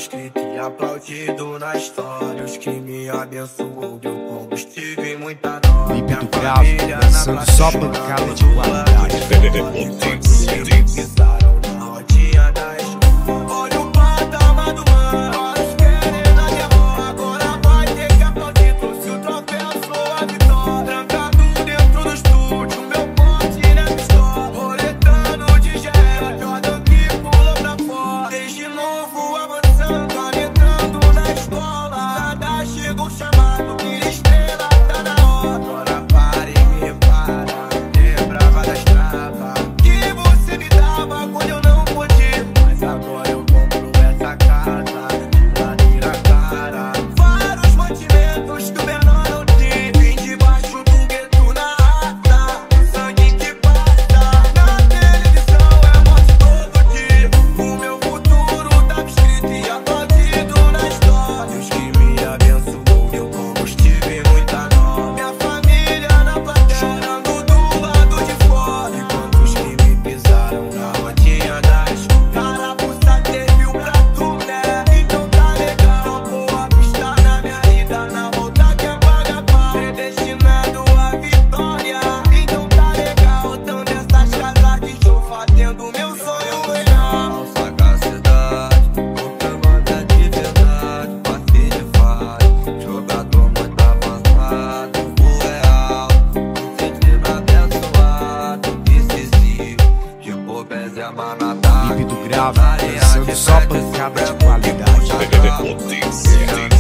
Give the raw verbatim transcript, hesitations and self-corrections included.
escrito e aplaudido na história. Os que me abençoou, deu combustível e muita dó. Límpido grave, dançando só pancada de qualidade. Pisaram na rodinha da escola. Olha o patamar do mano, os querendo a derrota. Agora vai ter que aplaudir, trouxe o troféu, sou a vitória. Trancado dentro do estúdio, meu pote na pistola. Roletando de gel, Jordan que pulou pra fora. Desde novo avançando, adentrando na escola. Nada chegou o chamado, que estrela tá na hora. Agora para e me repara, lembrava das travas que você me dava quando eu não podia. Mas agora eu compro essa casa, ladeira cara. Vários mantimentos que o menor não tinha. Vim debaixo do gueto na rata, sangue que passa. Na televisão é morte todo dia. O meu futuro tava escrito e aplaudido na história. Deus que me abençoou, deu combustível e muita dó. Minha família na plateia, chorando do lado de fora. E quantos que me pisaram na rodinha das carapuça teve o prato, né? Então tá legal, vou apostar na minha vida, na volta que é paga pau. Predestinado à vitória, então tá legal. Dando essas casas que estou fazendo meu sonho real. Sagacidade, comanda de verdade, passe de fase. Jogador muito avançado, o real. Sentido abençoado, decisivo. De pobreza é manada. Límpido grave, dançando só pancada de qualidade. Potência.